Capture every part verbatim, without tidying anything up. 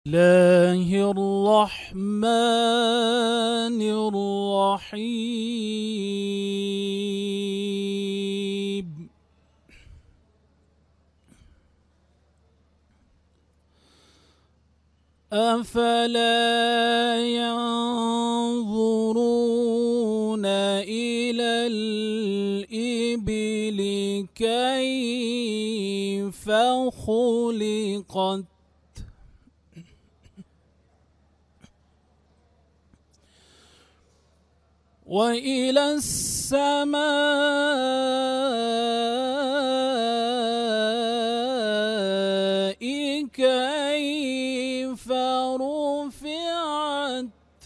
الله الرحمن الرحيم. أفلا ينظرون إلى الإبل كيف خلقت وإلى السماء كيف رفعت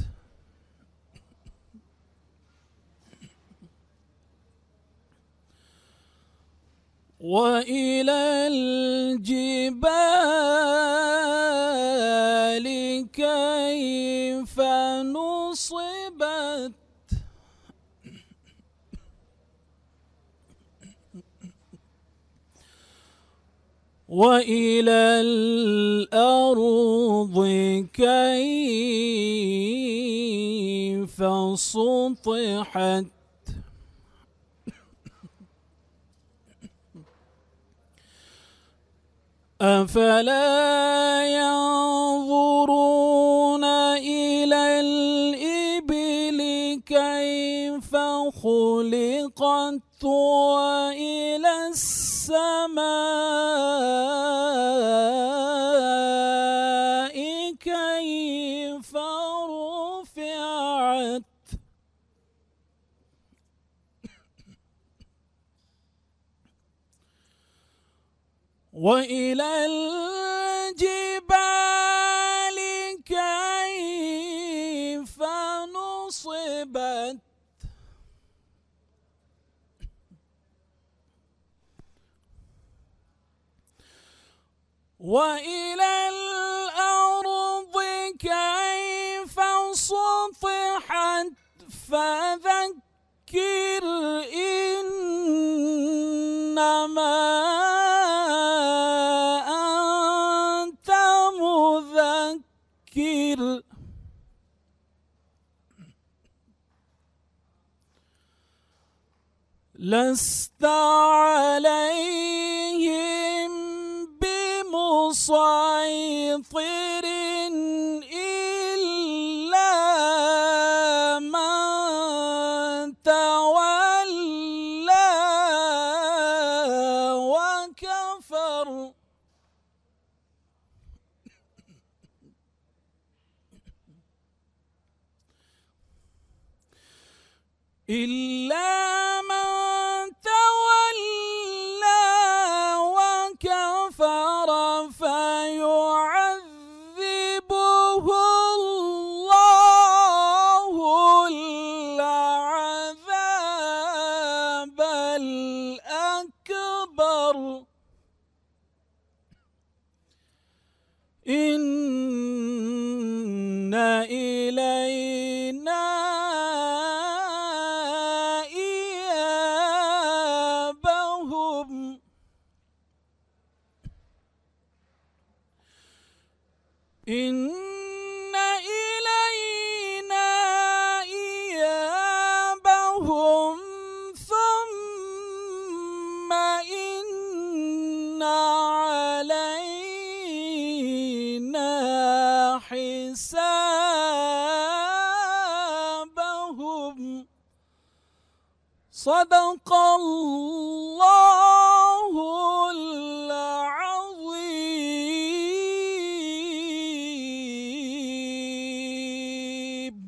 وإلى الجبال كيف نصبت وإلى الأرض كيف سطحت أفلا ينظرون إلى الإبل كيف خلقت وإلى السماء كيف رفعت وإلى الجبال كيف نصبت وإلى الأرض كيف سطحت فذكر إنما أنت مذكر لست عليهم بمسيطر إلا من تولى وكفر إلا من تولى وكفر فيعذبه الله العذاب الأكبر إن إلينا إيابهم إن إلينا إيابهم ثم إن علينا حسابهم صدق الله العظيم.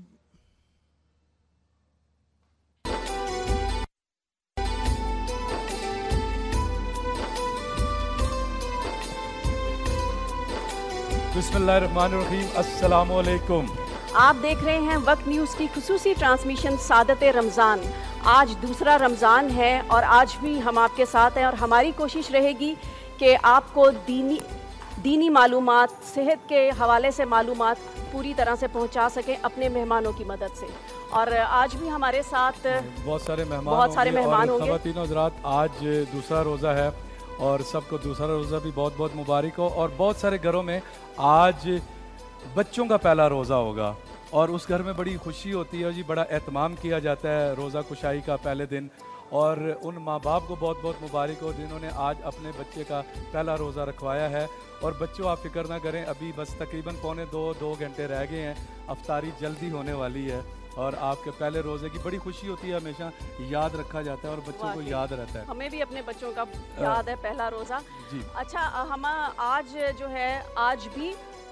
बिस्मिल्लाहिर्रहमानिर्रहीम, अस्सलाम वालेकुम। आप देख रहे हैं वक्त न्यूज़ की खुसूसी ट्रांसमिशन सादत रमज़ान। आज दूसरा रमज़ान है और आज भी हम आपके साथ हैं और हमारी कोशिश रहेगी कि आपको दीनी दीनी मालूमात, सेहत के हवाले से मालूमात पूरी तरह से पहुंचा सकें अपने मेहमानों की मदद से। और आज भी हमारे साथ बहुत सारे मेहमान बहुत सारे मेहमान होंगे। ख़वातीन हज़रात, आज दूसरा रोज़ा है और सबको दूसरा रोज़ा भी बहुत बहुत मुबारक हो। और बहुत सारे घरों में आज बच्चों का पहला रोज़ा होगा और उस घर में बड़ी खुशी होती है जी, बड़ा एहतमाम किया जाता है रोज़ा कुशाई का पहले दिन। और उन माँ बाप को बहुत बहुत मुबारक हो जिन्होंने आज अपने बच्चे का पहला रोज़ा रखवाया है। और बच्चों आप फिक्र ना करें, अभी बस तकरीबन पौने दो दो घंटे रह गए हैं, अफ्तारी जल्दी होने वाली है और आपके पहले रोज़े की बड़ी खुशी होती है, हमेशा याद रखा जाता है और बच्चों को याद रहता है। हमें भी अपने बच्चों का याद है पहला रोज़ा जी। अच्छा, हम आज जो है आज भी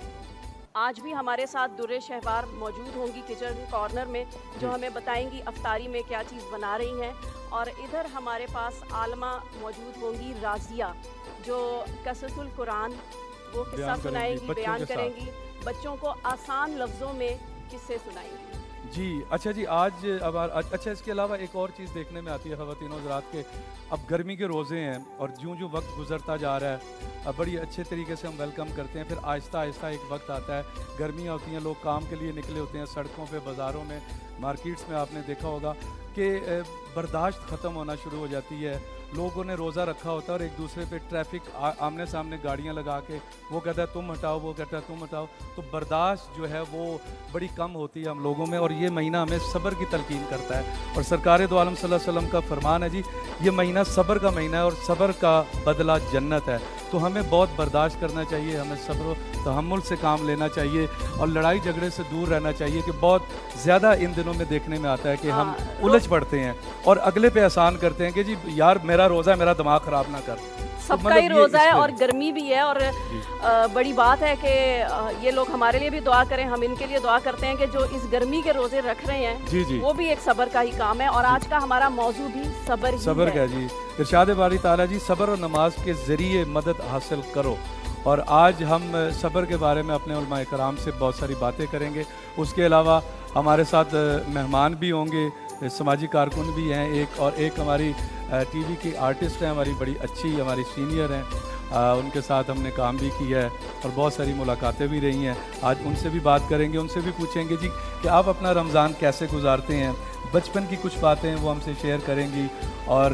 आज भी हमारे साथ दुर्रे शहवार मौजूद होंगी किचन कॉर्नर में, जो हमें बताएंगी अफ्तारी में क्या चीज़ बना रही हैं। और इधर हमारे पास आलमा मौजूद होंगी राजिया, जो कससुल कुरान वो किस्सा सुनाएंगी, बयान करेंगी, बच्चों को आसान लफ्ज़ों में किस्से सुनाएंगी। जी अच्छा जी, आज अब अच्छा इसके अलावा एक और चीज़ देखने में आती है ख़वातीन हज़रात के, अब गर्मी के रोज़े हैं और ज्यों ज्यों वक्त गुजरता जा रहा है अब बड़ी अच्छे तरीके से हम वेलकम करते हैं, फिर आहिस्ता आहिस्ता एक वक्त आता है, गर्मियाँ होती हैं, लोग काम के लिए निकले होते हैं, सड़कों पे, बाज़ारों में, मार्केट्स में आपने देखा होगा कि बर्दाश्त ख़त्म होना शुरू हो जाती है। लोगों ने रोज़ा रखा होता है और एक दूसरे पे ट्रैफिक आमने सामने गाड़ियां लगा के, वो कहता है तुम हटाओ, वो कहता है तुम हटाओ, तो बर्दाश्त जो है वो बड़ी कम होती है हम लोगों में। और ये महीना हमें सब्र की तलकीन करता है और सरकार दो आलम सल्लल्लाहु अलैहि वसल्लम का फरमान है जी, ये महीना सब्र का महीना है और सब्र का बदला जन्नत है। तो हमें बहुत बर्दाश्त करना चाहिए, हमें सब्र तहम्मुल से काम लेना चाहिए और लड़ाई झगड़े से दूर रहना चाहिए कि बहुत ज़्यादा इन दिनों में देखने में आता है कि हम उलझ पड़ते हैं और अगले पे आसान करते हैं कि जी यार मेरा रोज़ा है, मेरा दिमाग ख़राब ना कर। सबका ही रोज़ा है और गर्मी भी है और आ, बड़ी बात है कि ये लोग हमारे लिए भी दुआ करें, हम इनके लिए दुआ करते हैं कि जो इस गर्मी के रोज़े रख रहे हैं जी जी, वो भी एक सब्र का ही काम है। और आज का हमारा मौजू भी सब्र ही सब्र का है जी। इरशाद बारी ताला जी, सब्र और नमाज के ज़रिए मदद हासिल करो। और आज हम सब्र के बारे में अपने उलमा कराम से बहुत सारी बातें करेंगे। उसके अलावा हमारे साथ मेहमान भी होंगे, समाजी कारकुन भी हैं एक, और एक हमारी टीवी की आर्टिस्ट हैं, हमारी बड़ी अच्छी हमारी सीनियर हैं, आ, उनके साथ हमने काम भी किया है और बहुत सारी मुलाकातें भी रही हैं। आज उनसे भी बात करेंगे, उनसे भी पूछेंगे जी कि आप अपना रमज़ान कैसे गुजारते हैं, बचपन की कुछ बातें वो हमसे शेयर करेंगी। और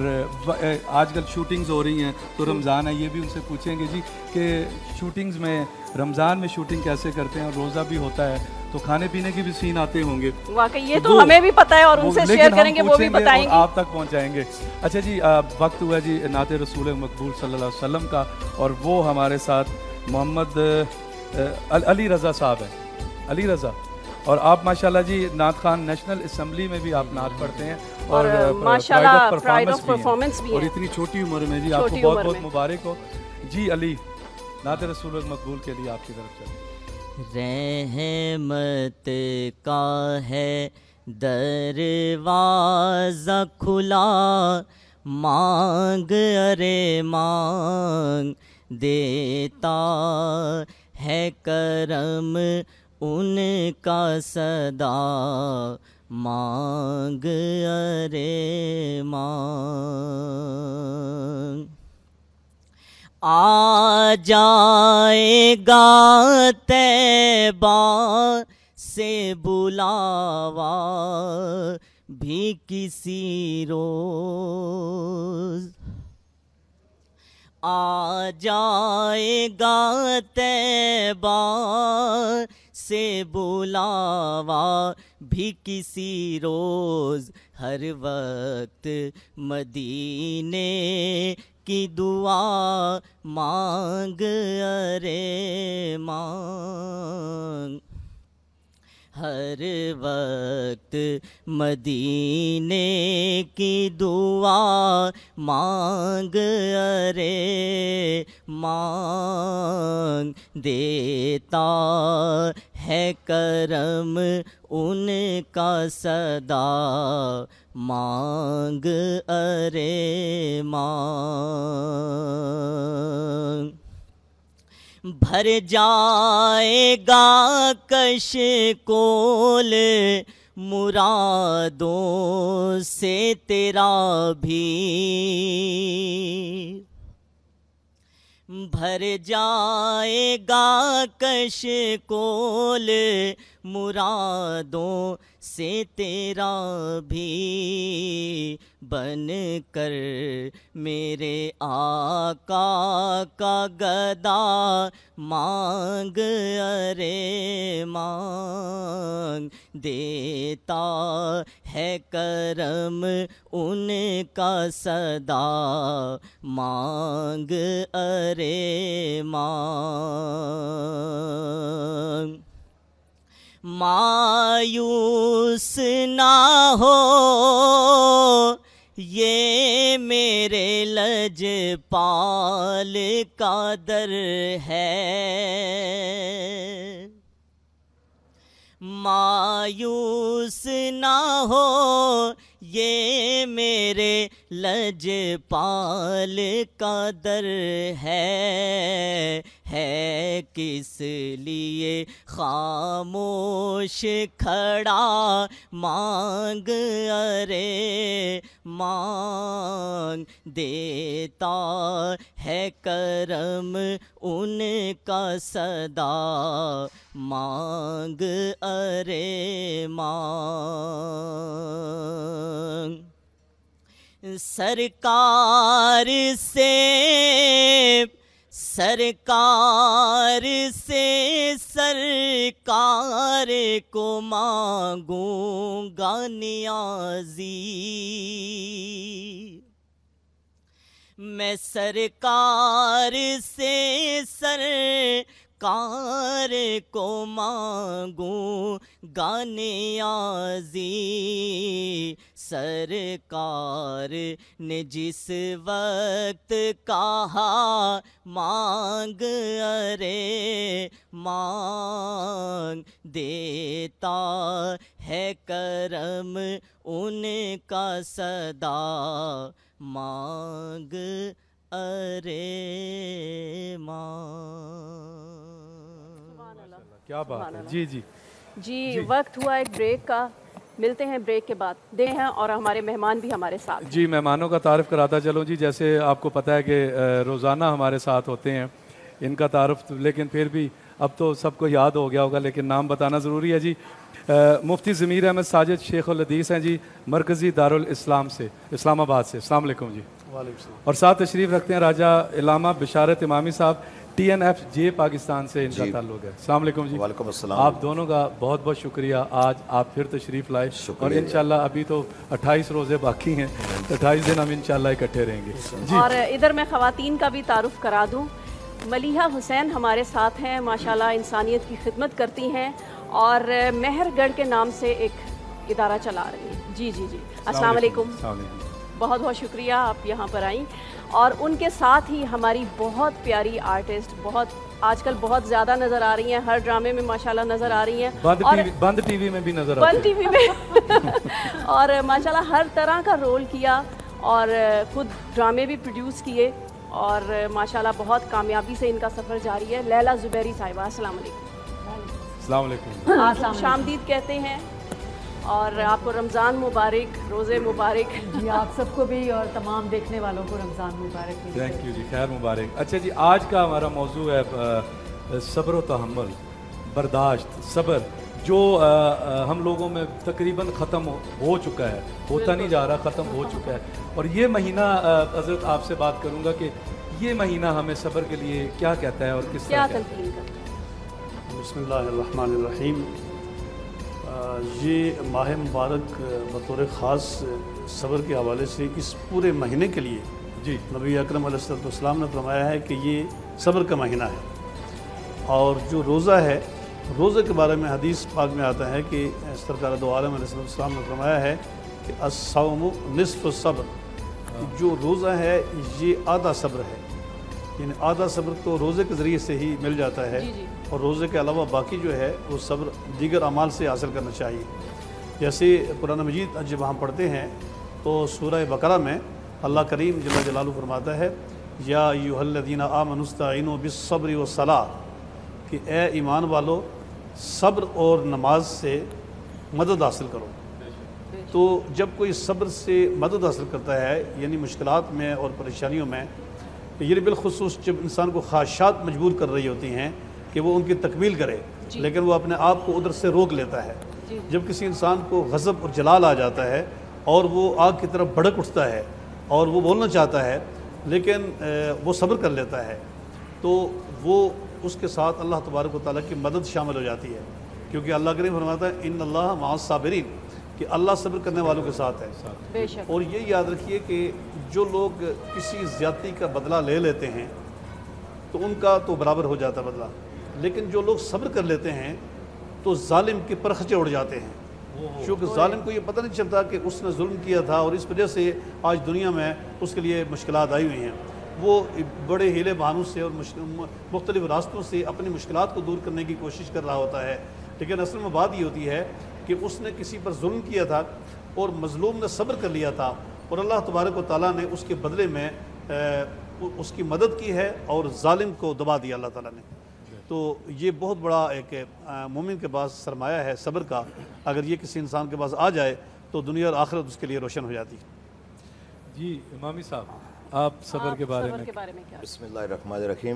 आजकल शूटिंग्स हो रही हैं तो रमज़ान है, ये भी उनसे पूछेंगे जी कि शूटिंग्स में रमज़ान में शूटिंग कैसे करते हैं, और रोज़ा भी होता है तो खाने पीने की भी सीन आते होंगे। वाकई ये तो, तो हमें भी पता है और उनसे शेयर करेंगे, वो भी बताएंगे, आप तक पहुंचाएंगे। अच्छा जी, आ, वक्त हुआ जी नाते रसूल मकबूल सल्लल्लाहु अलैहि वसल्लम का, और वो हमारे साथ मोहम्मद अली रज़ा साहब हैं, अली रज़ा। और आप माशाल्लाह जी नात खान नेशनल असम्बली में भी आप नात पढ़ते हैं और, और माशाल्लाह प्राइड ऑफ परफॉर्मेंस भी है, और इतनी छोटी उम्र में जी आपको बहुत बहुत मुबारक हो जी। अली, नाते रसूल मकबूल के लिए आपकी तरफ से रहमत का है दरवाज़ा खुला, मांग अरे मांग, देता है करम उनका सदा, मांग अरे मांग। आ जाएगा तैबा से बुलावा भी किसी रोज़, आ जाएगा तैबा से बुलावा भी किसी रोज़, हर वक्त मदीने की दुआ मांग अरे मांग, हर वक्त मदीने की दुआ मांग अरे मांग, देता है करम उनका सदा, मांग अरे मांग। भर जाएगा कश कोल मुरादों से तेरा भी, भर जाएगा कश कोल مرادوں سے تیرا بھی بن کر میرے آقا کا گدا مانگ ارے مانگ دیتا ہے کرم ان کا صدا مانگ ارے مانگ مایوس نہ ہو یہ میرے لجپال کا در ہے مایوس نہ ہو یہ میرے لجپال کا در ہے ہے کس لیے خاموش کھڑا مانگ ارے مانگ دیتا ہے کرم ان کا صدا مانگ ارے مانگ سرکار سے سرکار سے سرکار کو مانگوں گا نیازی میں سرکار سے سرکار کو مانگوں گا نیازی سرکار نے جس وقت کہا مانگ ارے مانگ دیتا ہے کرم ان کا صدا مانگ ارے مانگ کیا بات ہے جی جی جی وقت ہوا ایک بریک کا ملتے ہیں بریک کے بعد دے ہیں اور ہمارے مہمان بھی ہمارے ساتھ جی مہمانوں کا تعارف کراتا چلوں جی جیسے آپ کو پتہ ہے کہ روزانہ ہمارے ساتھ ہوتے ہیں ان کا تعارف لیکن پھر بھی اب تو سب کو یاد ہو گیا ہوگا لیکن نام بتانا ضروری ہے جی مفتی ضمیر احمد ساجد شیخ الحدیث ہیں جی مرکزی دارالاسلام سے اسلام آباد سے السلام علیکم جی وعلیکم السلام اور ساتھ تشریف رکھتے ہیں راجہ علامہ Basharat Imami Sahib T N F J Pakistan سے ان کا تعلق ہے السلام علیکم جی وعلیکم السلام آپ دونوں کا بہت بہت شکریہ آج آپ پھر تشریف لائے اور انشاءاللہ ابھی تو اٹھائیس روزے باقی ہیں اٹھائیس دن ہم انشاءاللہ اکٹھے رہیں گے اور ادھر میں خواتین کا بھی تعارف کرا دوں ملیحہ حسین ہمارے ساتھ ہیں ماشاءاللہ انسانیت کی خدمت کرتی ہیں اور مہر گڑھ کے نام سے ایک ادارہ چلا رہی ہیں جی جی جی السلام علیکم بہت بہت شکریہ آپ یہاں پر آئیں اور ان کے ساتھ ہی ہماری بہت پیاری آرٹسٹ بہت آج کل بہت زیادہ نظر آ رہی ہیں ہر ڈرامے میں ماشاءاللہ نظر آ رہی ہیں بند ٹی وی میں بھی نظر بند ٹی وی میں اور ماشاءاللہ ہر طرح کا رول کیا اور خود ڈرامے بھی پروڈیوس کیے اور ماشاءاللہ بہت کامیابی سے ان کا سفر جاری ہے لیلا زبیری صاحبہ السلام علیکم السلام علیکم خوش آمدید کہتے ہیں اور آپ کو رمضان مبارک روزے مبارک جی آپ سب کو بھی اور تمام دیکھنے والوں کو رمضان مبارک تھینک یو جی خیر مبارک اچھا جی آج کا ہمارا موضوع ہے صبر و تحمل برداشت صبر جو ہم لوگوں میں تقریباً ختم ہو چکا ہے ہوتا نہیں جا رہا ختم ہو چکا ہے اور یہ مہینہ حضرت آپ سے بات کروں گا کہ یہ مہینہ ہمیں صبر کے لیے کیا کہتا ہے اور کس طرح تلقین کرتا ہے بسم اللہ الرحمن الرحیم یہ ماہ مبارک بطور خاص صبر کے حوالے سے اس پورے مہینے کے لیے جی نبی اکرم علیہ الصلوۃ والسلام نے فرمایا ہے کہ یہ صبر کا مہینہ ہے اور جو روزہ ہے روزے کے بارے میں حدیث پاک میں آتا ہے کہ سرکار دو عالم علیہ السلام نے فرمایا ہے کہ الصوم نصف الصبر جو روزہ ہے یہ آدھا صبر ہے یعنی آدھا صبر تو روزے کے ذریعے سے ہی مل جاتا ہے اور روزے کے علاوہ باقی جو ہے وہ صبر دیگر اعمال سے حاصل کرنا چاہیے جیسے قرآن مجید جب ہم پڑھتے ہیں تو سورہ بقرہ میں اللہ کریم جل جلالہ فرماتا ہے یا ایھا الذین آمنوا استعینوا بالصبر والصلاۃ کہ اے ایمان والو صبر اور نماز سے مدد حاصل کرو تو جب کوئی صبر سے مدد حاصل کرتا ہے یعنی مشکلات میں اور پریشانیوں میں یہ بالخصوص جب انسان کو خواہشات مجبور کر رہی ہوتی ہیں کہ وہ ان کی تکمیل کرے لیکن وہ اپنے آپ کو ادھر سے روک لیتا ہے. جب کسی انسان کو غضب اور جلال آ جاتا ہے اور وہ آگ کی طرف بھڑک اٹھتا ہے اور وہ بولنا چاہتا ہے لیکن وہ صبر کر لیتا ہے تو وہ اس کے ساتھ اللہ تبارک و تعالیٰ کی مدد شامل ہو جاتی ہے, کیونکہ اللہ کریم فرماتا ہے ان اللہ مع الصابرین, کہ اللہ صبر کرنے والوں کے ساتھ ہے. بے شک. اور یہ یاد رکھیے کہ جو لوگ کسی زیادتی کا بدلہ لے لیتے ہیں تو ان کا تو برابر ہو جاتا ہے بدلہ, لیکن جو لوگ صبر کر لیتے ہیں تو ظالم کے پرخچے اڑ جاتے ہیں, کیونکہ ظالم کو یہ پتہ نہیں چلتا کہ اس نے ظلم کیا تھا اور اس وجہ سے آج دنیا میں اس کے لیے مشکلات آئی ہوئی ہیں. وہ بڑے ہیلے بہانوں سے اور مختلف راستوں سے اپنی مشکلات کو دور کرنے کی کوشش کر رہا ہوتا ہے, لیکن اصل میں بات یہ ہوتی ہے کہ اس نے کسی پر ظلم کیا تھا اور مظلوم نے صبر کر لیا تھا اور اللہ تبارک و تعالیٰ نے اس کے بدلے میں اس کی مدد کی ہے اور ظالم کو دبا دیا اللہ تعالیٰ نے. تو یہ بہت بڑا ایک مومن کے پاس سرمایہ ہے صبر کا, اگر یہ کسی انسان کے پاس آ جائے تو دنیا اور آخرت اس کے لیے روشن ہو جاتی ہے. جی امامی صاحب آپ صبر کے بارے میں کیا؟ بسم اللہ الرحمن الرحیم.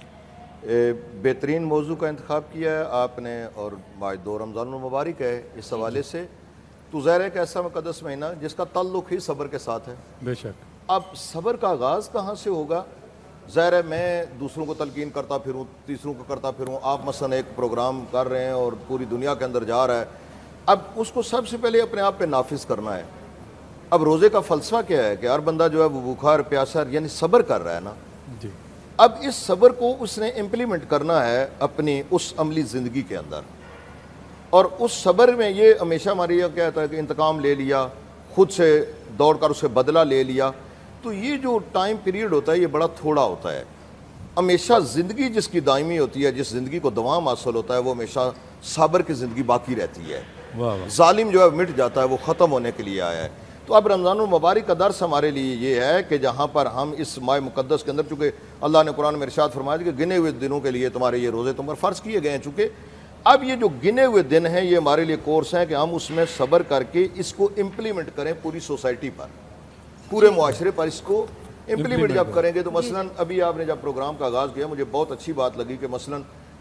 بہترین موضوع کا انتخاب کیا ہے آپ نے اور آج دو رمضان المبارک ہے, اس حوالے سے تو ظاہر ہے کہ ایسا مقدس مہینہ جس کا تعلق ہی صبر کے ساتھ ہے. بے شک. اب صبر کا آغاز کہاں سے ہوگا؟ ظاہر ہے میں دوسروں کو تلقین کرتا پھروں, تیسروں کو کرتا پھروں, آپ مثلا ایک پروگرام کر رہے ہیں اور پوری دنیا کے اندر جا رہا ہے, اب اس کو سب سے پہلے اپنے آپ پہ نافذ کرنا ہے. اب روزے کا فلسفہ کیا ہے کہ ہر بندہ جو ہے وہ بھوکا اور پیاسا یعنی صبر کر رہا ہے نا, جی. اب اس صبر کو اس نے امپلیمنٹ کرنا ہے اپنی اس عملی زندگی کے اندر, اور اس صبر میں یہ ہمیشہ ہماری یہ کہتا ہے کہ انتقام لے لیا, خود سے دوڑ کر اسے بدلہ لے لیا, تو یہ جو ٹائم پیریڈ ہوتا ہے یہ بڑا تھوڑا ہوتا ہے. ہمیشہ زندگی جس کی دائمی ہوتی ہے, جس زندگی کو دوام حاصل ہوتا ہے, وہ ہمیشہ صبر کی زندگی باقی رہتی ہے. ظالم جو ہے مٹ جاتا ہے, وہ ختم ہونے کے لیے آیا ہے. تو اب رمضان المبارک کا درس ہمارے لیے یہ ہے کہ جہاں پر ہم اس ماہ مقدس کے اندر, چونکہ اللہ نے قرآن میں ارشاد فرمایا کہ گنے ہوئے دنوں کے لیے تمہارے یہ روزے تم پر فرض کیے گئے ہیں, چونکہ اب یہ جو گنے ہوئے دن ہیں یہ ہمارے لیے کورس ہیں کہ ہم اس میں صبر کر کے اس کو امپلیمنٹ کریں پوری سوسائٹی پر, پورے معاشرے پر اس کو امپلیمنٹ جب کریں گے. تو مثلاً ابھی آپ نے جب پروگرام کا آغاز کیا مجھے بہت اچھی بات لگی کہ مثلاً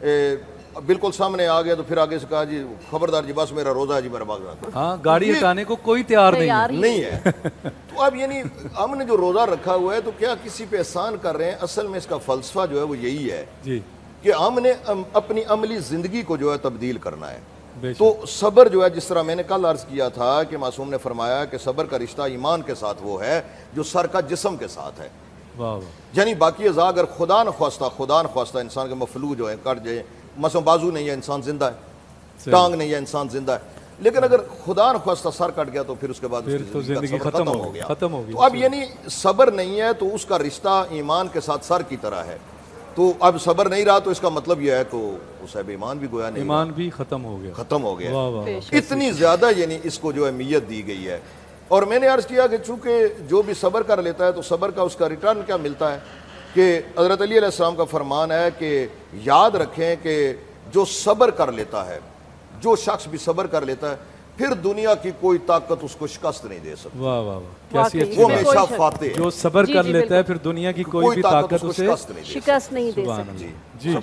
بالکل سامنے آ گیا تو پھر آگے سے کہا جی خبردار جی بس میرا روزہ ہے جی میرا باغ رہا. ہاں گاڑی ہٹانے کو کوئی تیار نہیں نہیں ہے. تو اب یعنی ہم نے جو روزہ رکھا ہوا ہے تو کیا کسی پہ احسان کر رہے ہیں؟ اصل میں اس کا فلسفہ جو ہے وہ یہی ہے جی کہ ہم نے اپنی عملی زندگی کو جو ہے تبدیل کرنا ہے. تو صبر جو ہے جس طرح میں نے کل عرض کیا تھا کہ معصوم نے فرمایا کہ صبر کا رشتہ ایمان کے ساتھ وہ ہے جو سر کا جسم کے ساتھ ہے. یعنی باقی اعضاء اگر خدا نخواستہ خدا نخواستہ انسان کے مفلوج جو ہے کٹ جائے, مثلا بازو نہیں ہے انسان زندہ ہے, ٹانگ نہیں ہے انسان زندہ ہے, لیکن اگر خدا نخواستہ سر کٹ گیا تو پھر اس کے بعد زندگی ختم ہو گیا. تو اب یعنی صبر نہیں ہے تو اس کا رشتہ ایمان کے ساتھ سر کی طرح ہے. تو اب صبر نہیں رہا تو اس کا مطلب یہ ہے کہ اس ایمان بھی گویا نہیں, ایمان بھی ختم ہو گیا ختم ہو گیا. اتنی زیادہ یعنی اس کو جو اہمیت دی گئی ہے. اور میں نے عرض کیا کہ چونکہ جو بھی صبر کر لیتا ہے تو صبر کا اس کا ریٹرن کیا ملتا ہے کہ حضرت علی علیہ السلام کا فرمان ہے کہ یاد رکھیں کہ جو صبر کر لیتا ہے, جو شخص بھی صبر کر لیتا ہے, پھر دنیا کی کوئی طاقت اس کو شکست نہیں دے سکتی. واہ واہ کیسی اچھی وہ ہمیشہ فاتح. جو صبر کر لیتا ہے پھر دنیا کی کوئی بھی طاقت اسے شکست نہیں دے سکتی. جی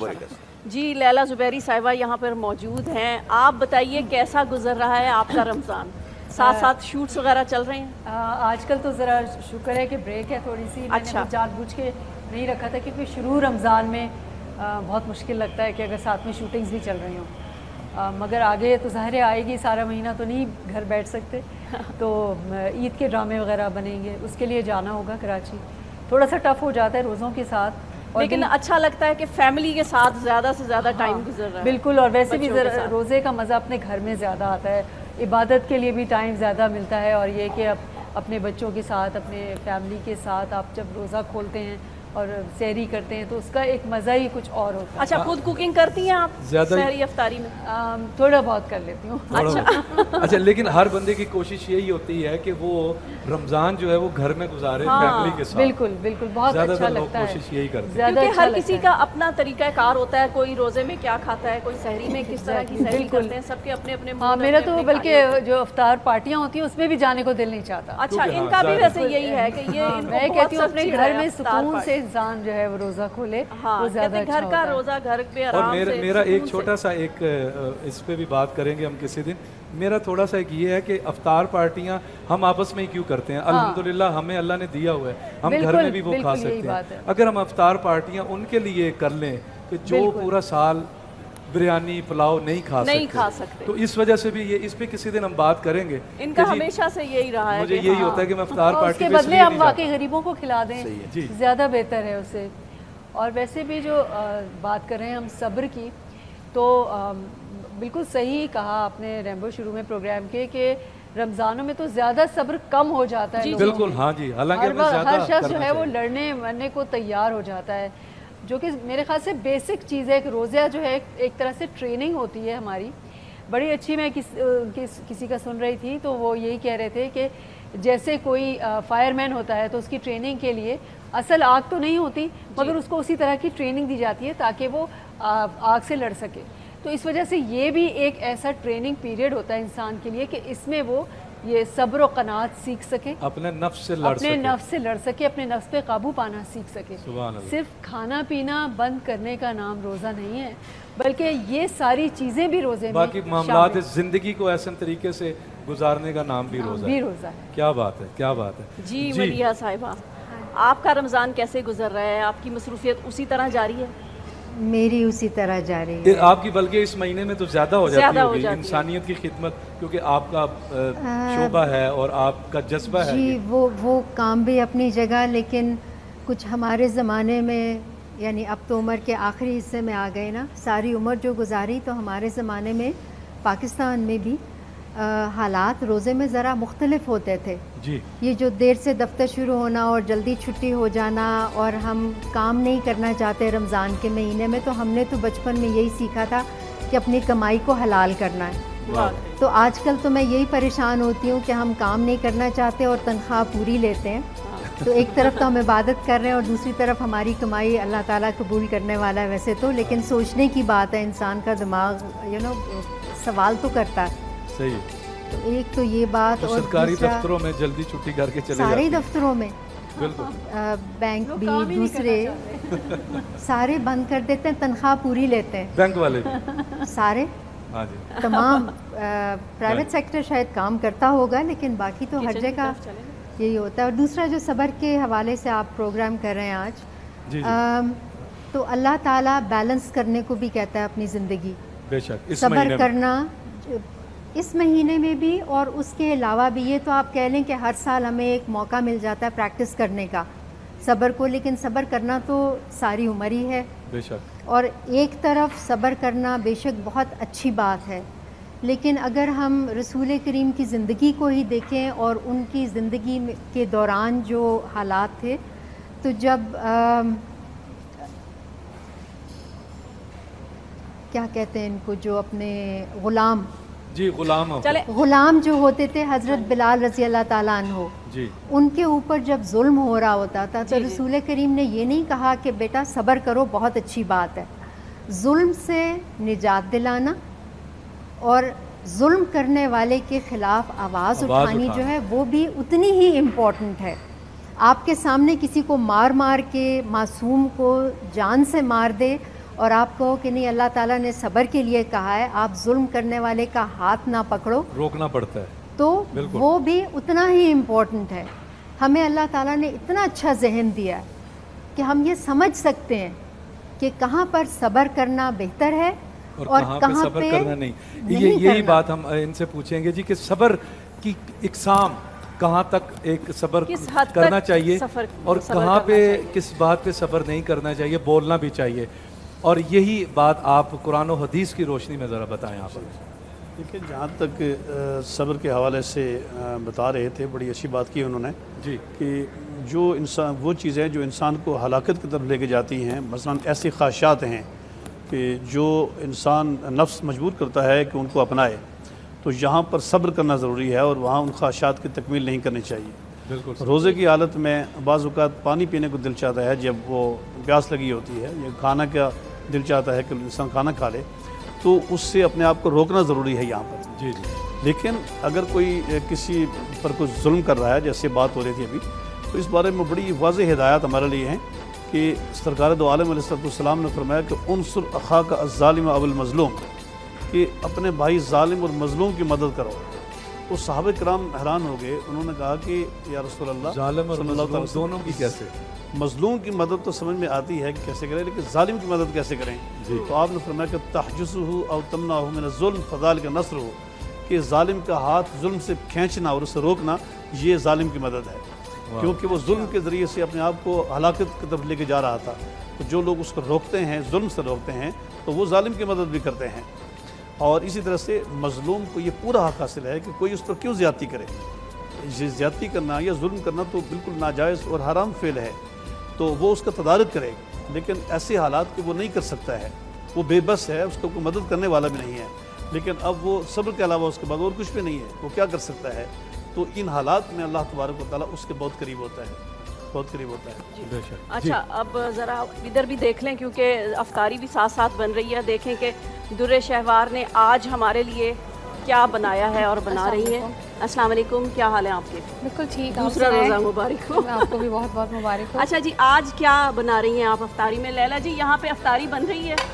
جی لیلا زبیری صاحبہ یہاں پر موجود ہیں, آپ بتائیے کیسا گزر رہا ہے آپ کا رمضان؟ ساتھ ساتھ شوٹس وغیرہ چل رہے ہیں؟ آج کل تو ذرا شکر ہے کہ بریک ہے تھوڑی سی. اچھا. جان بوجھ کے نہیں رکھا تھا کیونکہ شروع رمضان میں بہت مشکل لگتا ہے کہ اگر ساتھ میں شوٹنگز بھی چل رہی ہوں, مگر آگے تو ظاہر آئے گی, سارا مہینہ تو نہیں گھر بیٹھ سکتے, تو عید کے ڈرامے وغیرہ بنیں گے, اس کے لیے جانا ہوگا کراچی. تھوڑا سا ٹف ہو جاتا ہے روزوں کے ساتھ, لیکن اچھا لگتا ہے کہ فیملی کے ساتھ زیادہ سے زیادہ ٹائم گزر رہا ہے. بالکل, اور ویسے بھی روزے کا مزہ اپنے گھر میں زیادہ آتا ہے, عبادت کے لیے بھی ٹائم زیادہ ملتا ہے, اور یہ کہ اپنے بچوں کے ساتھ اپنے فیملی کے ساتھ آپ جب روزہ کھولتے ہیں اور سحری کرتے ہیں تو اس کا ایک مزہ ہی کچھ اور ہوتا ہے. اچھا خود کوکنگ کرتی ہیں آپ سحری افطاری میں؟ تھوڑا بہت کر لیتی ہوں. اچھا اچھا لیکن ہر بندے کی کوشش یہی ہوتی ہے کہ وہ رمضان جو ہے وہ گھر میں گزارے فیملی کے ساتھ. بالکل بالکل, بہت اچھا لگتا ہے. کوشش یہی کرتے ہیں کیونکہ ہر کسی کا اپنا طریقہ کار ہوتا ہے, کوئی روزے میں کیا کھاتا ہے, کوئی سحری میں کس طرح کی سحری کرتے ہیں, سب کے اپنے اپنے. ہاں میرا تو بلکہ جو افطار پارٹیاں ہوتی ہیں اس میں بھی جانے کو دل نہیں چاہتا. اچھا ان کا بھی ویسے یہی ہے کہ یہ میں کہتی ہوں اپنے گھر میں سکون سے انسان جو ہے وہ روزہ کھولے ہاں وہ زیادہ اچھا گھر کا روزہ گھر پہ اور آرام میرا سے میرا ایک چھوٹا سا ایک اس پہ بھی بات کریں گے ہم کسی دن. میرا تھوڑا سا ایک یہ ہے کہ افطار پارٹیاں ہم آپس میں ہی کیوں کرتے ہیں؟ الحمدللہ ہمیں اللہ نے دیا ہوا ہے, ہم گھر میں بھی وہ کھا سکتے ہیں. اگر ہم افطار پارٹیاں ان کے لیے کر لیں کہ جو پورا سال بریانی پلاؤ نہیں کھا نہیں کھا سکتے, تو اس وجہ سے بھی یہ اس پہ کسی دن ہم بات کریں گے. ان کا ہمیشہ سے یہی رہا ہے, مجھے یہی ہوتا ہے کہ میں افطار پارٹی کے بدلے ہم واقعی غریبوں کو کھلا دیں زیادہ بہتر ہے اسے. اور ویسے بھی جو بات کر رہے ہیں ہم صبر کی, تو بالکل صحیح کہا آپ نے ریمبو شروع میں پروگرام کے کہ رمضانوں میں تو زیادہ صبر کم ہو جاتا ہے. بالکل ہاں جی, حالانکہ ہر شخص جو ہے وہ لڑنے مرنے کو تیار ہو جاتا ہے, جو کہ میرے خیال سے بیسک چیز ہے. کہ روزہ جو ہے ایک طرح سے ٹریننگ ہوتی ہے ہماری بڑی اچھی. میں کس, کس کسی کا سن رہی تھی تو وہ یہی کہہ رہے تھے کہ جیسے کوئی فائر مین ہوتا ہے تو اس کی ٹریننگ کے لیے اصل آگ تو نہیں ہوتی مگر اس کو اسی طرح کی ٹریننگ دی جاتی ہے تاکہ وہ آگ سے لڑ سکے. تو اس وجہ سے یہ بھی ایک ایسا ٹریننگ پیریڈ ہوتا ہے انسان کے لیے کہ اس میں وہ یہ صبر و قناعت سیکھ سکے, اپنے نفس سے لڑ سکے, اپنے نفس سے لڑ سکے, اپنے نفس پہ قابو پانا سیکھ سکے. صرف کھانا پینا بند کرنے کا نام روزہ نہیں ہے بلکہ یہ ساری چیزیں بھی روزے میں باقی معاملات زندگی کو ایسے طریقے سے گزارنے کا نام بھی روزہ بھی روزہ ہے. کیا بات ہے, کیا بات ہے. جی مدیحہ صاحبہ, آپ کا رمضان کیسے گزر رہا ہے؟ آپ کی مصروفیت اسی طرح جاری ہے؟ میری اسی طرح جاری ہے. آپ کی بلکہ اس مہینے میں تو زیادہ ہو جاتی ہوگی انسانیت کی خدمت, کیونکہ آپ کا شعبہ ہے اور آپ کا جذبہ ہے. جی وہ وہ کام بھی اپنی جگہ, لیکن کچھ ہمارے زمانے میں یعنی اب تو عمر کے آخری حصے میں آ گئے نا, ساری عمر جو گزاری تو ہمارے زمانے میں پاکستان میں بھی حالات روزے میں ذرا مختلف ہوتے تھے. جی یہ جو دیر سے دفتر شروع ہونا اور جلدی چھٹی ہو جانا اور ہم کام نہیں کرنا چاہتے رمضان کے مہینے میں, تو ہم نے تو بچپن میں یہی سیکھا تھا کہ اپنی کمائی کو حلال کرنا ہے. تو آج کل تو میں یہی پریشان ہوتی ہوں کہ ہم کام نہیں کرنا چاہتے اور تنخواہ پوری لیتے ہیں. تو ایک طرف تو ہم عبادت کر رہے ہیں اور دوسری طرف ہماری کمائی اللہ تعالیٰ قبول کرنے والا ہے ویسے تو, لیکن سوچنے کی بات ہے, انسان کا دماغ یو نو سوال تو کرتا ہے. صحیح. تو ایک تو یہ بات, اور سرکاری دفتروں میں جلدی چھٹی کر کے چلے جاتے ہیں. سارے دفتروں میں بالکل, بینک بھی دوسرے سارے بند کر دیتے ہیں, تنخواہ پوری لیتے ہیں. بینک والے بھی سارے ہاں جی, تمام پرائیویٹ سیکٹر شاید کام کرتا ہوگا لیکن باقی تو ہر جگہ یہی ہوتا ہے. اور دوسرا جو صبر کے حوالے سے آپ پروگرام کر رہے ہیں آج, تو اللہ تعالیٰ بیلنس کرنے کو بھی کہتا ہے اپنی زندگی. بے شک صبر کرنا اس مہینے میں بھی, اور اس کے علاوہ بھی. یہ تو آپ کہہ لیں کہ ہر سال ہمیں ایک موقع مل جاتا ہے پریکٹس کرنے کا صبر کو, لیکن صبر کرنا تو ساری عمر ہی ہے. بے شک. اور ایک طرف صبر کرنا بے شک بہت اچھی بات ہے, لیکن اگر ہم رسول کریم کی زندگی کو ہی دیکھیں اور ان کی زندگی کے دوران جو حالات تھے, تو جب کیا کہتے ہیں ان کو, جو اپنے غلام جی غلام غلام جو ہوتے تھے حضرت بلال رضی اللہ تعالیٰ عنہ, جی ان کے اوپر جب ظلم ہو رہا ہوتا تھا تو رسول کریم نے یہ نہیں کہا کہ بیٹا صبر کرو بہت اچھی بات ہے. ظلم سے نجات دلانا اور ظلم کرنے والے کے خلاف آواز اٹھانی جو ہے وہ بھی اتنی ہی امپورٹنٹ ہے. آپ کے سامنے کسی کو مار مار کے معصوم کو جان سے مار دے اور آپ کہو کہ نہیں اللہ تعالیٰ نے صبر کے لیے کہا ہے, آپ ظلم کرنے والے کا ہاتھ نہ پکڑو, روکنا پڑتا ہے, تو وہ بھی اتنا ہی امپورٹنٹ ہے. ہمیں اللہ تعالیٰ نے اتنا اچھا ذہن دیا ہے کہ ہم یہ سمجھ سکتے ہیں کہ کہاں پر صبر کرنا بہتر ہے اور کہاں پہ کرنا نہیں. یہ یہی بات ہم ان سے پوچھیں گے جی کہ صبر کی اقسام کہاں تک ایک صبر کرنا چاہیے اور کہاں پہ کس بات پہ صبر نہیں کرنا چاہیے, بولنا بھی چاہیے, اور یہی بات آپ قرآن و حدیث کی روشنی میں ذرا بتائیں. آپ دیکھیں جہاں تک صبر کے حوالے سے بتا رہے تھے, بڑی اچھی بات کی انہوں نے جی, کہ جو انسان وہ چیزیں جو انسان کو ہلاکت کی طرف لے کے جاتی ہیں, مثلا ایسی خواہشات ہیں کہ جو انسان نفس مجبور کرتا ہے کہ ان کو اپنائے, تو یہاں پر صبر کرنا ضروری ہے اور وہاں ان خواہشات کی تکمیل نہیں کرنی چاہیے. بالکل. روزے کی حالت میں بعض اوقات پانی پینے کو دل چاہتا ہے جب وہ پیاس لگی ہوتی ہے, یا کھانا کا دل چاہتا ہے کہ انسان کھانا کھا لے, تو اس سے اپنے آپ کو روکنا ضروری ہے یہاں پر. جی جی. لیکن اگر کوئی کسی پر کوئی ظلم کر رہا ہے, جیسے بات ہو رہی تھی ابھی, تو اس بارے میں بڑی واضح ہدایات ہمارے لیے ہیں کہ سرکار دو عالم علیہ السلام نے فرمایا کہ انصر اخاک الظالم اب المظلوم، کہ اپنے بھائی ظالم اور مظلوم کی مدد کرو. تو صحابہ کرام حیران ہو گئے، انہوں نے کہا کہ یا رسول اللہ ظالم اور مظلوم دونوں کی کیسے؟ مظلوم کی مدد تو سمجھ میں آتی ہے کہ کیسے کریں، لیکن ظالم کی مدد کیسے کریں؟ تو آپ نے فرمایا کہ تحجزہ او تمنعہ من الظلم فذلک نصرہ، کہ ظالم کا ہاتھ ظلم سے کھینچنا اور اسے روکنا یہ ظالم کی مدد ہے، کیونکہ وہ ظلم کے ذریعے سے اپنے آپ کو ہلاکت کی طرف لے کے جا رہا تھا. تو جو لوگ اس کو روکتے ہیں، ظلم سے روکتے ہیں، تو وہ ظالم کی مدد بھی کرتے ہیں. اور اسی طرح سے مظلوم کو یہ پورا حق حاصل ہے کہ کوئی اس پر کیوں زیادتی کرے. یہ زیادتی کرنا یا ظلم کرنا تو بالکل ناجائز اور حرام فعل ہے، تو وہ اس کا تدارک کرے، لیکن ایسے حالات کہ وہ نہیں کر سکتا ہے، وہ بے بس ہے، اس کو کوئی مدد کرنے والا بھی نہیں ہے، لیکن اب وہ صبر کے علاوہ اس کے بعد اور کچھ بھی نہیں ہے، وہ کیا کر سکتا ہے. تو ان حالات میں اللہ تبارک و تعالیٰ اس کے بہت قریب ہوتا ہے، بہت قریب ہوتا ہے. اچھا اب ذرا ادھر بھی دیکھ لیں، کیونکہ افطاری بھی ساتھ ساتھ بن رہی ہے. دیکھیں کہ در شہوار نے آج ہمارے لیے کیا بنایا ہے اور بنا رہی ہیں. السلام علیکم، کیا حال ہے آپ کے؟ بالکل ٹھیک. دوسرا روزہ مبارک ہو. آپ کو بھی بہت بہت مبارک ہو. اچھا جی، آج کیا بنا رہی ہیں آپ افطاری میں؟ لیلا جی یہاں پہ افطاری بن رہی ہے،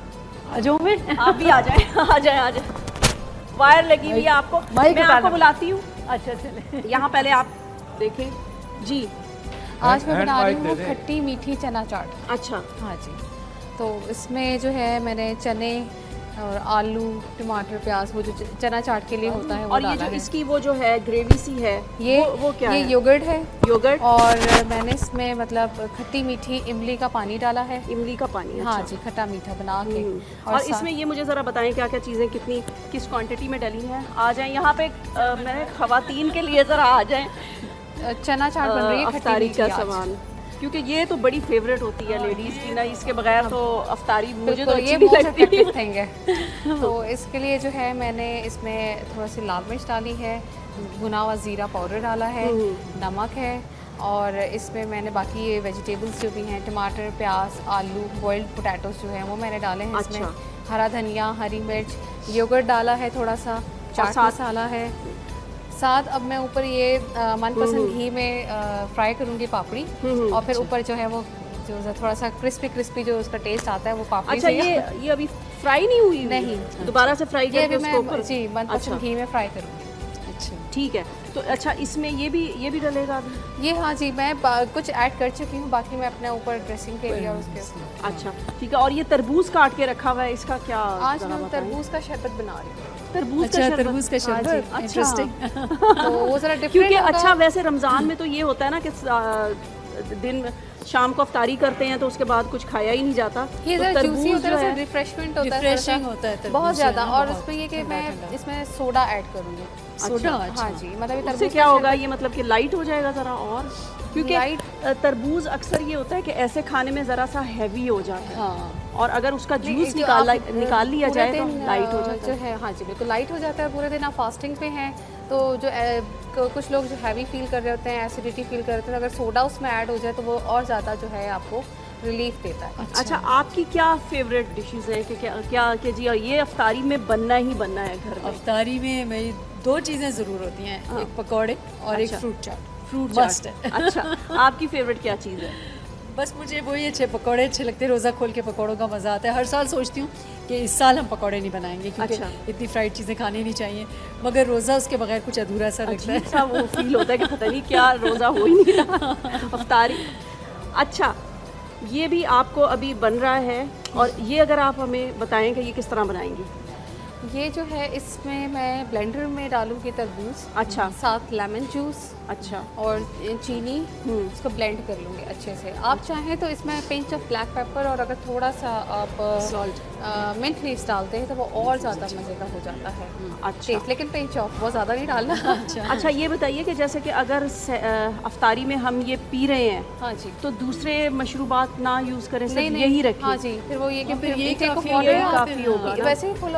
آ جاؤ میں، آپ بھی آ جائیں آ جائیں آ جائیں. وائر لگی ہوئی ہے آپ کو، میں آپ کو بلاتی ہوں. اچھا چلے یہاں پہلے آپ دیکھیں جی. آج میں بنا رہی ہوں کھٹی میٹھی چنا چاٹ. اچھا ہاں جی، تو اس میں جو ہے میں نے چنے اور آلو، ٹماٹر، پیاز، وہ جو چنا چاٹ کے لیے ہوتا ہے وہ اور یہ جو اس کی وہ جو ہے گریوی سی ہے یہ وہ کیا ہے؟ یہ یوگرٹ ہے. یوگرٹ. اور میں نے اس میں مطلب کھٹی میٹھی املی کا پانی ڈالا ہے. املی کا پانی؟ ہاں جی، کھٹا میٹھا بنا کے. اور اس میں یہ مجھے ذرا بتائیں کیا کیا چیزیں کتنی کس کوانٹٹی میں ڈلی ہیں؟ آ جائیں یہاں پہ، میں خواتین کے لیے ذرا آ جائیں. چنا چاٹ بن رہی ہے افطاری کا سامان، کیونکہ یہ تو بڑی فیوریٹ ہوتی ہے لیڈیز کی نا، اس کے بغیر تو افطاری مجھے تو اچھی نہیں لگتی. تو اس کے لیے جو ہے میں نے اس میں تھوڑا سی لال مرچ ڈالی ہے، بھنا ہوا زیرہ پاؤڈر ڈالا ہے، نمک ہے، اور اس میں میں نے باقی یہ ویجیٹیبلس جو بھی ہیں، ٹماٹر، پیاز، آلو، بوائلڈ پوٹیٹوز جو ہیں وہ میں نے ڈالے ہیں. اس میں ہرا دھنیا، ہری مرچ، یوگرٹ ڈالا ہے، تھوڑا سا چاٹ مسالہ ہے. ساتھ اب میں اوپر یہ من پسند گھی میں فرائی کروں گی پاپڑی، اور پھر اوپر جو ہے وہ جو تھوڑا سا کرسپی کرسپی جو اس کا ٹیسٹ آتا ہے وہ پاپڑی. اچھا یہ یہ ابھی فرائی نہیں ہوئی؟ نہیں، دوبارہ سے فرائی کر کے اس کو اوپر. جی، من پسند گھی میں فرائی کروں گی. اچھا ٹھیک ہے. تو اچھا اس میں یہ بھی یہ بھی ڈلے گا ابھی؟ یہ ہاں جی، میں کچھ ایڈ کر چکی ہوں، باقی میں اپنے اوپر ڈریسنگ کے لیے اور اس کے. اچا ٹھیک ہے. اور یہ تربوز کاٹ کے رکھا ہوا ہے، اس کا کیا؟ آج میں تربوز کا شربت بنا رہی ہوں. تربوز کا تربوز کا شربت، انٹرسٹنگ. تو وہ ذرا ڈفرینٹ، کیونکہ اچھا ویسے رمضان میں تو یہ ہوتا ہے نا کہ دن شام کو افطاری کرتے ہیں تو اس کے بعد کچھ کھایا ہی نہیں جاتا. یہ ذرا جوسی ہوتا ہے، ریفریشمنٹ ہوتا ہے، ریفریشنگ ہوتا ہے بہت زیادہ. اور اس میں یہ کہ میں اس میں سوڈا ایڈ کروں گی. سوڈا؟ ہاں جی، مطلب اس سے کیا ہوگا؟ یہ مطلب کہ لائٹ ہو جائے گا ذرا، اور کیونکہ تربوز اکثر یہ ہوتا ہے کہ ایسے کھانے میں ذرا سا ہیوی ہو جاتا ہے، اور اگر اس کا جوس نکال لیا جائے تو لائٹ ہو جاتا ہے. ہاں جی بالکل لائٹ ہو جاتا ہے. پورے دن آپ فاسٹنگ پہ ہیں تو جو کچھ لوگ جو ہیوی فیل کر رہے ہوتے ہیں، ایسیڈیٹی فیل کر رہے ہوتے ہیں، اگر سوڈا اس میں ایڈ ہو جائے تو وہ اور زیادہ جو ہے آپ کو ریلیف دیتا ہے. اچھا آپ کی کیا فیوریٹ ڈشز ہیں کہ کیا کہ جی یہ افطاری میں بننا ہی بننا ہے گھر میں؟ افطاری میں میری دو چیزیں ضرور ہوتی ہیں، ایک پکوڑے اور ایک فروٹ چاٹ. فروٹ چاٹ. اچھا آپ کی فیوریٹ کیا چیز ہے؟ بس مجھے وہی اچھے پکوڑے اچھے لگتے ہیں. روزہ کھول کے پکوڑوں کا مزہ آتا ہے. ہر سال سوچتی ہوں کہ اس سال ہم پکوڑے نہیں بنائیں گے کیونکہ اتنی فرائیڈ چیزیں کھانی نہیں چاہیے، مگر روزہ اس کے بغیر کچھ ادھورا سا لگتا ہے. وہ فیل ہوتا ہے کہ پتہ نہیں کیا روزہ ہو ہی نہیں رہا افطاری. اچھا یہ بھی آپ کو ابھی بن رہا ہے، اور یہ اگر آپ ہمیں بتائیں کہ یہ کس طرح بنائیں گی؟ یہ جو ہے اس میں میں بلینڈر میں ڈالوں گی تربوز، اچھا، ساتھ لیمن جوس، اچھا، اور چینی، اس کو بلینڈ کر لوں گی اچھے سے. آپ چاہیں تو اس میں پنچ آف بلیک پیپر، اور اگر تھوڑا سا آپ سالٹ منٹ لیوز ڈالتے ہیں تو وہ اور زیادہ مزے کا ہو جاتا ہے. اچھا لیکن پنچ آف بہت زیادہ نہیں ڈالنا. اچھا یہ بتائیے کہ جیسے کہ اگر افطاری میں ہم یہ پی رہے ہیں، ہاں جی، تو دوسرے مشروبات نہ یوز کریں، صرف یہی رکھیں. ہاں جی، پھر وہ یہ کہ پھر یہ کافی ہوگا. ویسے ہی فل آف واٹر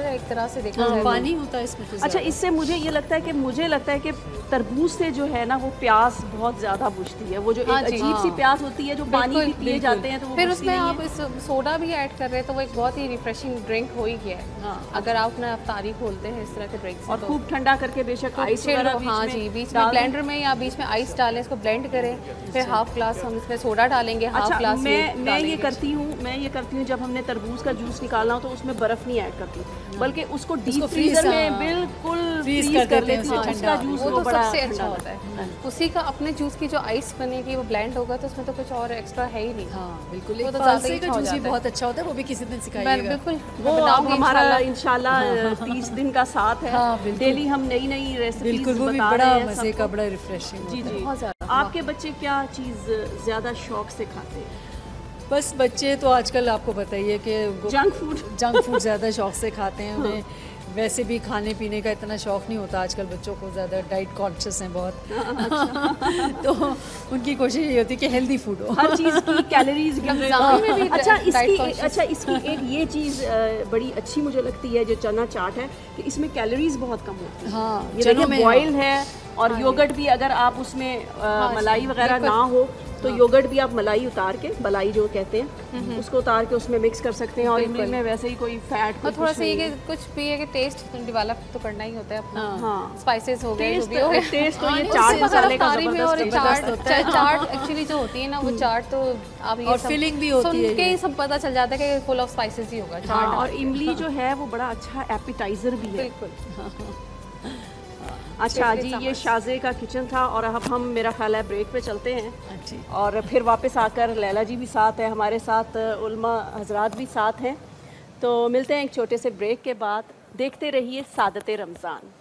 है एक तरह से देखा जाए। पानी होता है इसमें तो अच्छा, इससे मुझे ये लगता है कि मुझे लगता है कि तरबूज से जो है ना वो प्यास बहुत ज़्यादा बुझती है, वो जो एक अजीब सी प्यास होती है जो पानी भी पिए जाते हैं तो वो फिर उसमें आप इस सोडा भी ऐड कर रहे हैं तो वो एक बहुत ही रिफ्रेशिंग ड्रिंक हो ही गया है। अगर आप अपना अफ्तारी खोलते हैं इस तरह के ड्रिंक से और खूब ठंडा करके बेशक आइस वगैरह हाँ जी बीच में ब्लेंडर में या बीच में आइस डालें, इसको ब्लेंड करें, फिर हाफ ग्लास हम इसमें सोडा डालेंगे, हाफ ग्लास मैं मैं ये करती हूँ मैं ये करती हूँ जब हमने तरबूज का जूस निकालना हो तो उसमें बर्फ नहीं ऐड करती, बल्कि उसको डीप फ्रीजर में बिल्कुल फ्रीज कर लेती हूँ, उसका जूस वो तो सबसे अच्छा होता है। उसी का अपने जूस की जो आइस बनेगी वो ब्लेंड होगा तो उसमें तो कुछ और एक्स्ट्रा है ही नहीं। हाँ बिल्कुल, वो तो फालसे का जूस भी बहुत अच्छा होता है, वो भी किसी दिन सिखाइएगा। बिल्कुल, वो अब हमारा इंशाल्लाह तीस दिन का साथ है, डेली हम नई नई रेसिपीज बिल्कुल, वो भी बड़ा मजे का, बड़ा रिफ्रेशिंग। जी जी, आपके बच्चे क्या चीज़ ज़्यादा शौक से खाते हैं? बस बच्चे तो आजकल आपको बताइए कि जंक फूड जंक फूड ज़्यादा शौक से खाते हैं। उन्हें वैसे भी खाने पीने का इतना शौक नहीं होता आजकल बच्चों को, ज़्यादा डाइट कॉन्शियस हैं बहुत। तो उनकी कोशिश ये होती है कि हेल्दी फूड हो, हर चीज़ की कैलोरीज भी। अच्छा इसकी अच्छा इसकी एक ये चीज़ बड़ी अच्छी मुझे लगती है जो चना चाट है कि इसमें कैलोरीज बहुत कम होती है। हाँ, ये देखो बॉयल है और योगर्ट भी अगर आप उसमें मलाई वगैरह ना हो तो योगर्ट भी आप मलाई उतार के, मलाई जो कहते हैं उसको उतार के उसमें मिक्स कर सकते हैं और इमली में वैसे ही कोई फैट और थोड़ा सा ये कि कुछ भी है कि टेस्ट डेवलप तो करना ही होता है अपना। हाँ, स्पाइसेस हो गए, टेस्ट तो टेस्ट तो ये चाट मसाले का जबरदस्त होता है। चाट एक्चुअली जो होती है ना वो चाट तो आप ये फीलिंग भी होती है, सुन के ही सब पता चल जाता है कि फुल ऑफ स्पाइसेस ही होगा चाट। और इमली जो है वो बड़ा अच्छा एपिटाइजर भी है। बिल्कुल। अच्छा जी, ये शाज़े का किचन था और अब हम मेरा ख्याल है ब्रेक पे चलते हैं और फिर वापस आकर लैला जी भी साथ है, हमारे साथ उल्मा हजरात भी साथ हैं, तो मिलते हैं एक छोटे से ब्रेक के बाद। देखते रहिए सादते रमज़ान।